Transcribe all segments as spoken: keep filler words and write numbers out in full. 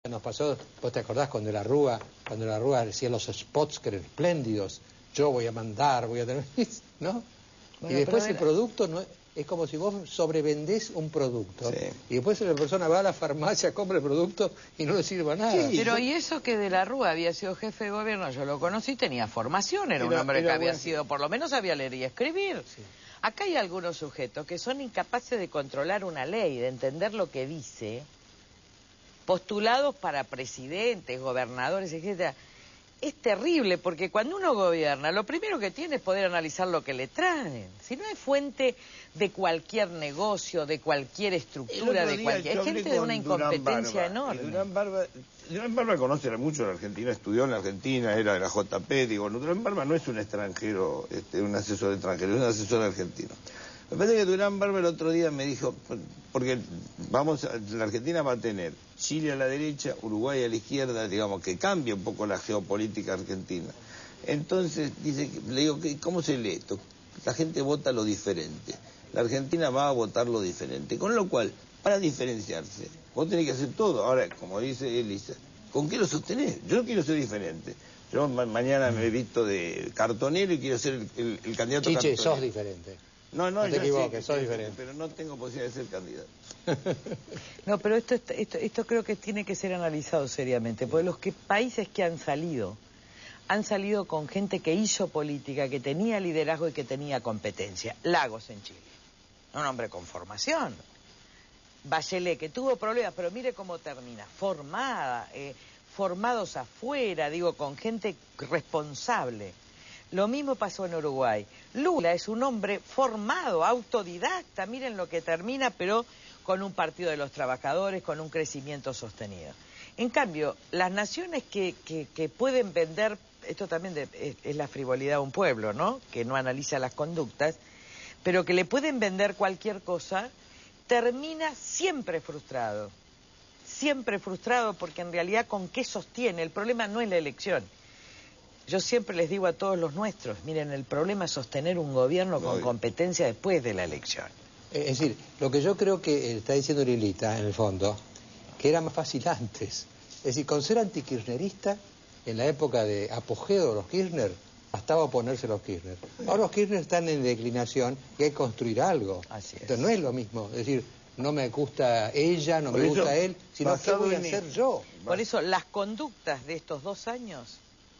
Nos pasó, vos te acordás cuando la Rúa, cuando la Rúa decía los spots que eran espléndidos, yo voy a mandar, voy a tener, ¿no? Bueno, y después el producto no es, es como si vos sobrevendés un producto, sí, y después la persona va a la farmacia, compra el producto y no le sirve a nada. Sí, pero y eso que de la Rúa había sido jefe de gobierno, yo lo conocí, tenía formación, era, era un hombre era que había bueno. sido, por lo menos sabía leer y escribir. Sí. Acá hay algunos sujetos que son incapaces de controlar una ley, de entender lo que dice, postulados para presidentes, gobernadores, etcétera. Es terrible, porque cuando uno gobierna, lo primero que tiene es poder analizar lo que le traen. Si no es fuente de cualquier negocio, de cualquier estructura, de cualquier... Es gente de una incompetencia enorme. Durán Barba, Durán Barba conoce mucho a la Argentina, estudió en la Argentina, era de la J P, digo, Durán Barba no es un extranjero, este, un asesor extranjero, es un asesor argentino. Me parece que Durán Barba el otro día me dijo, porque vamos, a, la Argentina va a tener Chile a la derecha, Uruguay a la izquierda, digamos, que cambia un poco la geopolítica argentina. Entonces, dice, le digo, ¿cómo se lee esto? La gente vota lo diferente. La Argentina va a votar lo diferente. Con lo cual, para diferenciarse, vos tenés que hacer todo. Ahora, como dice Elisa, ¿con qué lo sostenés? Yo quiero ser diferente. Yo ma mañana me he visto de cartonero y quiero ser el, el, el candidato Chiche, cartonero. sos diferente. No, no, no te equivoques, sí, sos diferente. Pero no tengo posibilidad de ser candidato. No, pero esto, esto, esto creo que tiene que ser analizado seriamente, porque los que, países que han salido, han salido con gente que hizo política, que tenía liderazgo y que tenía competencia. Lagos en Chile, un hombre con formación. Bachelet, que tuvo problemas, pero mire cómo termina, formada, eh, formados afuera, digo, con gente responsable. Lo mismo pasó en Uruguay. Lula es un hombre formado, autodidacta, miren lo que termina, pero con un partido de los trabajadores, con un crecimiento sostenido. En cambio, las naciones que, que, que pueden vender, esto también de, es, es la frivolidad de un pueblo, ¿no?, que no analiza las conductas, pero que le pueden vender cualquier cosa, termina siempre frustrado. Siempre frustrado porque en realidad ¿con qué sostiene? El problema no es la elección. Yo siempre les digo a todos los nuestros, miren, el problema es sostener un gobierno con competencia después de la elección. Es decir, lo que yo creo que está diciendo Lilita, en el fondo, que era más fácil antes. Es decir, con ser antikirchnerista, en la época de apogeo de los Kirchner, bastaba oponerse a los Kirchner. Ahora los Kirchner están en declinación y hay que construir algo. Así es. Entonces no es lo mismo, es decir, no me gusta ella, no Por me eso, gusta él, sino qué voy a hacer yo. Por eso las conductas de estos dos años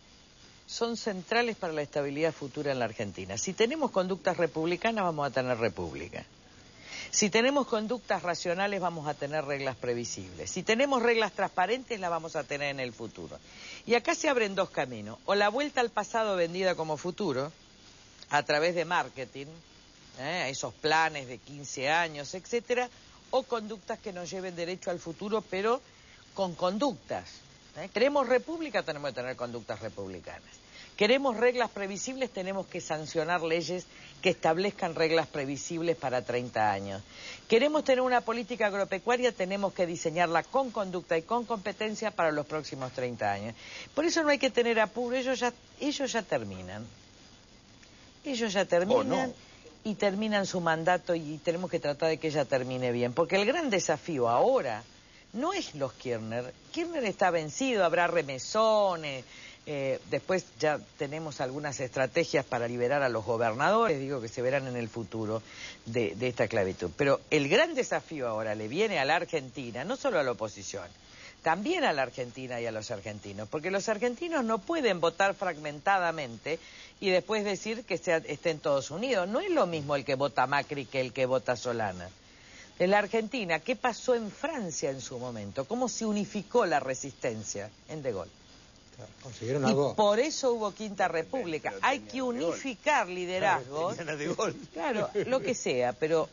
son centrales para la estabilidad futura en la Argentina. Si tenemos conductas republicanas, vamos a tener república. Si tenemos conductas racionales, vamos a tener reglas previsibles. Si tenemos reglas transparentes, las vamos a tener en el futuro. Y acá se abren dos caminos. O la vuelta al pasado vendida como futuro, a través de marketing, ¿eh? esos planes de quince años, etcétera, o conductas que nos lleven derecho al futuro, pero con conductas. ¿Eh? ¿Queremos república? Tenemos que tener conductas republicanas. ¿Queremos reglas previsibles? Tenemos que sancionar leyes que establezcan reglas previsibles para treinta años. ¿Queremos tener una política agropecuaria? Tenemos que diseñarla con conducta y con competencia para los próximos treinta años. Por eso no hay que tener apuro, ellos ya, ellos ya terminan. Ellos ya terminan. Oh, no. Y terminan su mandato y tenemos que tratar de que ella termine bien. Porque el gran desafío ahora no es los Kirchner. Kirchner está vencido, habrá remesones, eh, después ya tenemos algunas estrategias para liberar a los gobernadores, digo que se verán en el futuro de, de esta esclavitud. Pero el gran desafío ahora le viene a la Argentina, no solo a la oposición, también a la Argentina y a los argentinos, porque los argentinos no pueden votar fragmentadamente y después decir que sea, estén todos unidos. No es lo mismo el que vota Macri que el que vota Solana. En la Argentina, ¿qué pasó en Francia en su momento? ¿Cómo se unificó la resistencia en De Gaulle? ¿Consiguieron y algo? Por eso hubo Quinta República. Pero Hay que unificar liderazgos. Claro, lo que sea, pero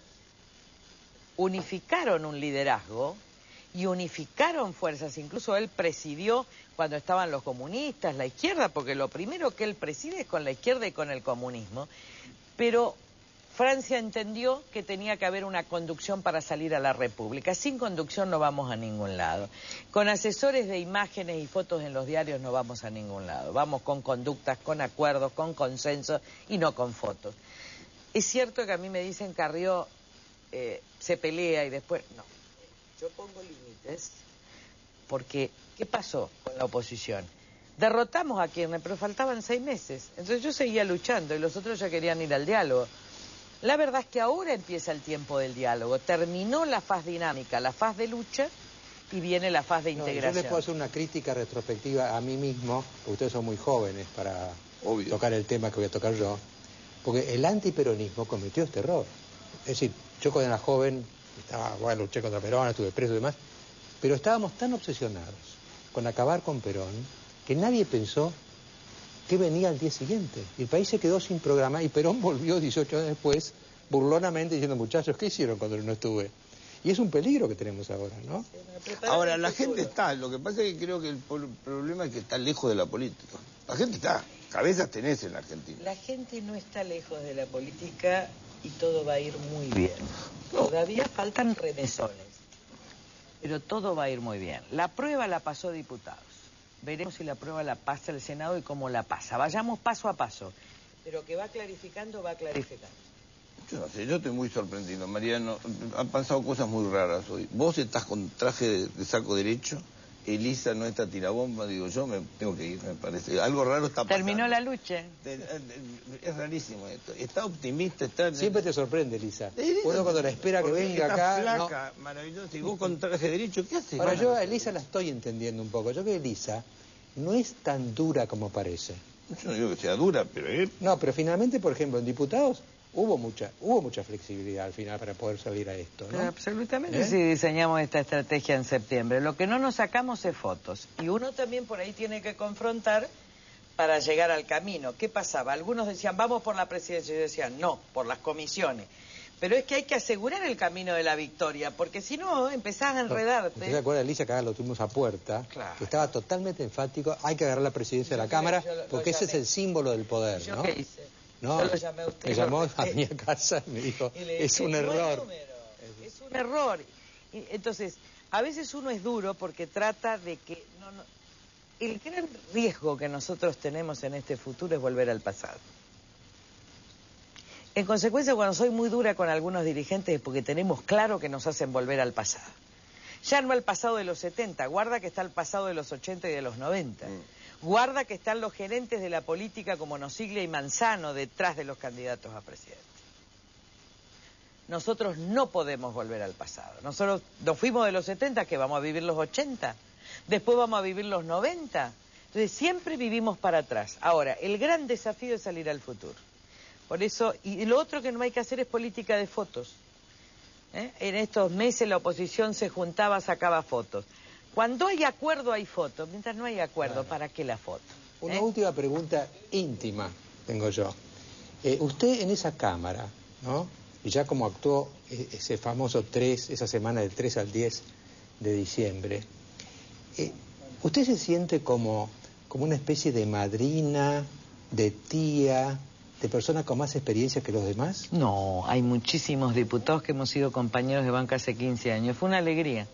unificaron un liderazgo y unificaron fuerzas. Incluso él presidió cuando estaban los comunistas, la izquierda, porque lo primero que él preside es con la izquierda y con el comunismo. Pero Francia entendió que tenía que haber una conducción para salir a la República. Sin conducción no vamos a ningún lado. Con asesores de imágenes y fotos en los diarios no vamos a ningún lado. Vamos con conductas, con acuerdos, con consensos y no con fotos. Es cierto que a mí me dicen Carrió eh, se pelea y después... No, yo pongo límites porque ¿qué pasó con la oposición? Derrotamos a Kirchner, pero faltaban seis meses. Entonces yo seguía luchando y los otros ya querían ir al diálogo. La verdad es que ahora empieza el tiempo del diálogo. Terminó la faz dinámica, la faz de lucha, y viene la faz de integración. No, yo les puedo hacer una crítica retrospectiva a mí mismo, porque ustedes son muy jóvenes para Obvio. tocar el tema que voy a tocar yo, porque el antiperonismo cometió este error. Es decir, yo cuando era joven, estaba, bueno, luché contra Perón, estuve preso y demás, pero estábamos tan obsesionados con acabar con Perón que nadie pensó que venía al día siguiente. Y el país se quedó sin programa y Perón volvió dieciocho años después, burlonamente, diciendo, muchachos, ¿qué hicieron cuando no estuve? Y es un peligro que tenemos ahora, ¿no? Ahora, la gente está, lo que pasa es que creo que el problema es que está lejos de la política. La gente está, cabezas tenés en la Argentina. La gente no está lejos de la política y todo va a ir muy bien. No. Todavía faltan remesones, pero todo va a ir muy bien. La prueba la pasó diputados. Veremos si la prueba la pasa el Senado y cómo la pasa. Vayamos paso a paso, pero que va clarificando, va clarificando. Yo no sé, yo estoy muy sorprendido, Mariano. Han pasado cosas muy raras hoy. Vos estás con traje de, de saco derecho, Elisa no está tirabomba, digo yo, me tengo que ir, me parece. Algo raro está pasando. Terminó la lucha. De, de, de, es rarísimo esto. Está optimista, está... Siempre te sorprende, Elisa. Uno cuando la espera que venga está acá... flaca, no... maravillosa, y vos con traje derecho, ¿qué haces? Ahora yo a Elisa la estoy entendiendo un poco. Yo creo que Elisa no es tan dura como parece. Yo no digo que sea dura, pero... Él... No, pero finalmente, por ejemplo, en diputados... Hubo mucha hubo mucha flexibilidad al final para poder salir a esto, ¿no? Absolutamente. ¿Eh? Sí, diseñamos esta estrategia en septiembre. Lo que no nos sacamos es fotos. Y uno también por ahí tiene que confrontar para llegar al camino. ¿Qué pasaba? Algunos decían, vamos por la presidencia. Y decían, no, por las comisiones. Pero es que hay que asegurar el camino de la victoria, porque si no, empezás a enredarte. ¿Usted se acuerda, Elisa, que acá lo tuvimos a puerta? Claro. Que estaba totalmente enfático, hay que agarrar la presidencia de la Cámara, yo lo, porque lo ese es el símbolo del poder, ¿Yo ¿no? qué hice? No, yo lo llamé a usted, me llamó lo... a mi casa y me dijo, y dije, es un error. Es un error. Y, entonces, a veces uno es duro porque trata de que... No, no, el gran riesgo que nosotros tenemos en este futuro es volver al pasado. En consecuencia, cuando soy muy dura con algunos dirigentes es porque tenemos claro que nos hacen volver al pasado. Ya no al pasado de los setenta, guarda que está el pasado de los ochenta y de los noventa. Mm. Guarda que están los gerentes de la política como Nosiglia y Manzano detrás de los candidatos a presidente. Nosotros no podemos volver al pasado. Nosotros nos fuimos de los setenta, que vamos a vivir los ochenta. Después vamos a vivir los noventa. Entonces siempre vivimos para atrás. Ahora, el gran desafío es salir al futuro. Por eso, y lo otro que no hay que hacer es política de fotos. ¿Eh? En estos meses la oposición se juntaba, sacaba fotos. Cuando hay acuerdo hay foto, mientras no hay acuerdo, claro. ¿Para qué la foto? Una ¿Eh? última pregunta íntima tengo yo. Eh, usted en esa Cámara, ¿no? Y ya como actuó ese famoso tres, esa semana del tres al diez de diciembre, eh, ¿usted se siente como, como una especie de madrina, de tía, de persona con más experiencia que los demás? No, hay muchísimos diputados que hemos sido compañeros de banca hace quince años. Fue una alegría.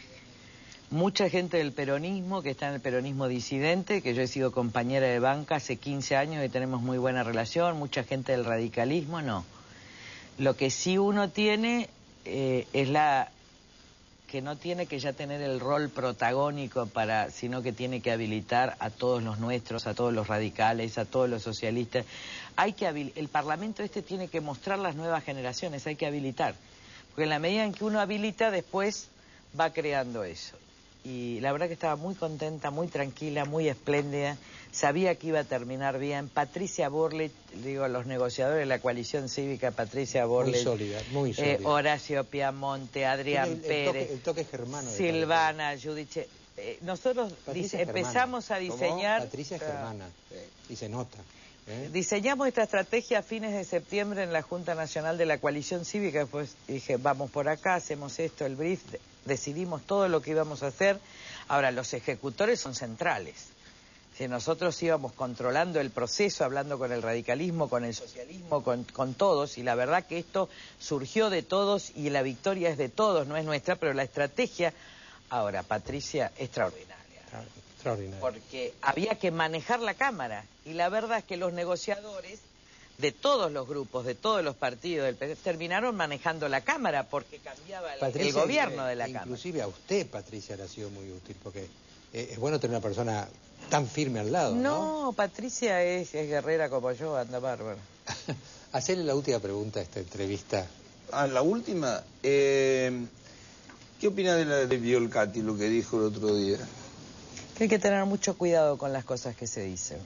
Mucha gente del peronismo, que está en el peronismo disidente, que yo he sido compañera de banca hace quince años y tenemos muy buena relación. Mucha gente del radicalismo, no. Lo que sí uno tiene eh, es la... que no tiene que ya tener el rol protagónico para, sino que tiene que habilitar a todos los nuestros, a todos los radicales, a todos los socialistas. Hay que habil... El Parlamento este tiene que mostrar las nuevas generaciones, hay que habilitar. Porque en la medida en que uno habilita, después va creando eso. Y la verdad que estaba muy contenta, muy tranquila, muy espléndida. Sabía que iba a terminar bien. Patricia Burley, digo, a los negociadores de la coalición cívica, Patricia Burley. Muy sólida, muy sólida. Eh, Horacio Piamonte, Adrián el, el Pérez. Toque, el toque germano. Silvana, Judice. Eh, nosotros dice, empezamos a diseñar... ¿Cómo? Patricia Germana, y se nota. ¿eh? Diseñamos esta estrategia a fines de septiembre en la Junta Nacional de la Coalición Cívica. Después dije, vamos por acá, hacemos esto, el brief, decidimos todo lo que íbamos a hacer. Ahora, los ejecutores son centrales. Si nosotros íbamos controlando el proceso, hablando con el radicalismo, con el socialismo, con, con todos, y la verdad que esto surgió de todos y la victoria es de todos, no es nuestra, pero la estrategia, ahora, Patricia, extraordinaria. Extraordinaria. Porque había que manejar la Cámara, y la verdad es que los negociadores de todos los grupos, de todos los partidos del P D, terminaron manejando la Cámara porque cambiaba el, Patricia, el gobierno de la inclusive Cámara. Inclusive a usted, Patricia, le ha sido muy útil, porque eh, es bueno tener una persona tan firme al lado, ¿no? No, Patricia es, es guerrera como yo, anda bárbaro. Hacerle la última pregunta a esta entrevista. Ah, la última. Eh, ¿Qué opina de la de Violcati, lo que dijo el otro día? Que hay que tener mucho cuidado con las cosas que se dicen.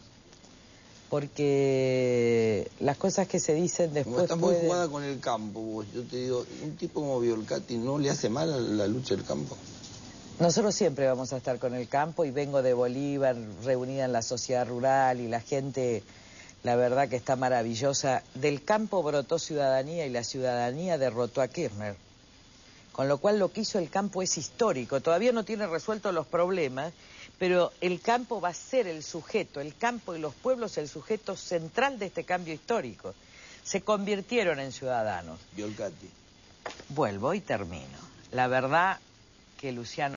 Porque las cosas que se dicen después Como está muy pueden... jugada con el campo, vos. Yo te digo, un tipo como Violcati no le hace mal a la lucha del campo. Nosotros siempre vamos a estar con el campo y vengo de Bolívar, reunida en la sociedad rural y la gente, la verdad que está maravillosa. Del campo brotó ciudadanía y la ciudadanía derrotó a Kirchner. Con lo cual lo que hizo el campo es histórico. Todavía no tiene resueltos los problemas, pero el campo va a ser el sujeto, el campo y los pueblos el sujeto central de este cambio histórico. Se convirtieron en ciudadanos. Violcati. Vuelvo y termino. La verdad que Luciano...